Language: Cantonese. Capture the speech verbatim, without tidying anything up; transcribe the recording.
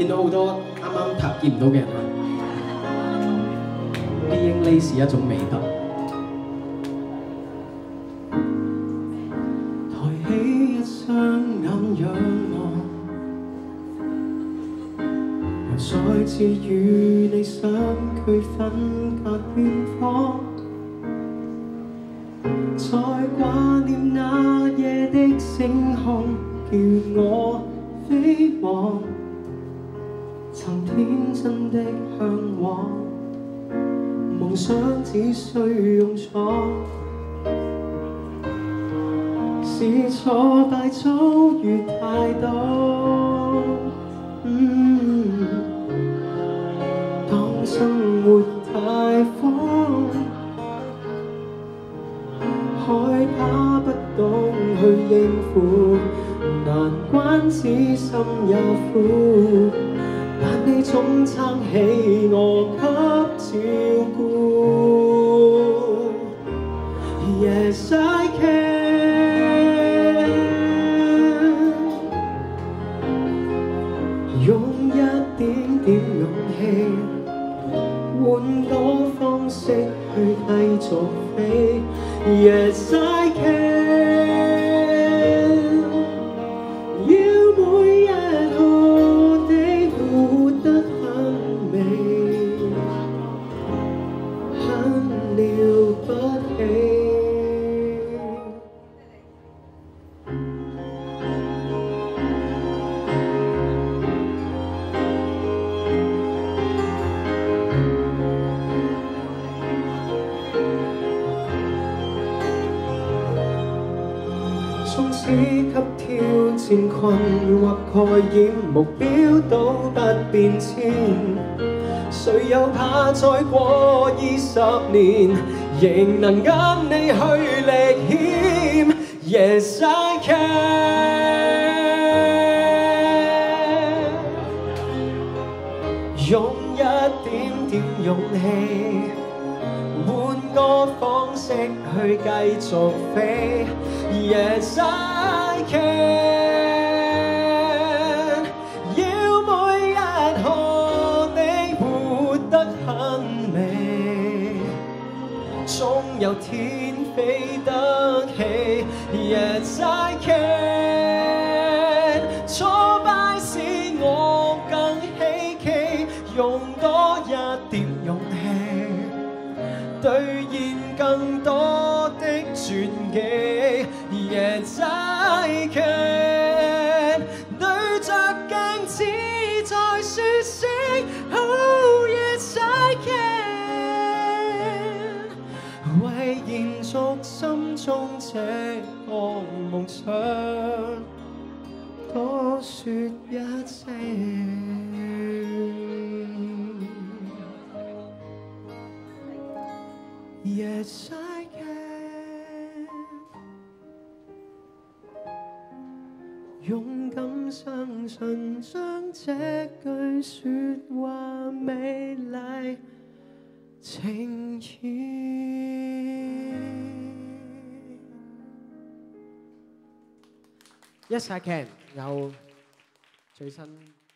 見到好多啱啱拍見唔到嘅人啊。Being lazy 係一種美德。抬起一雙眼仰望，又再次與你相距分隔遠方。再掛念那夜的星空，叫我飛往曾天真的向往。夢想只需勇闖，是挫敗遭遇太多。嗯，當生活太慌，害怕不懂去應付，難關只心有苦。但你總撐起我給照顧。Yes I can， 用一點點勇氣，換個方式去繼續飛。Yes I can， 要每日我哋活得很美，很了不起。縱使給挑戰困惑蓋掩，目標都不變遷。誰又怕再過二十年，仍能跟你去歷險 ？Yes I can， 用一點點勇氣，換個方式去繼續飛。Yes I can， 要每日看你活得很美，終有天飛得起。Yes I can， 挫敗使我更希冀，用多一點勇氣，兌現更多的傳奇。Yes I can， 對着鏡子在説聲 Oh yes I can， 為延續心中這個夢想，多説一聲。Yes I can， 勇敢相信將這句説話美麗呈現。Yes I can 有最新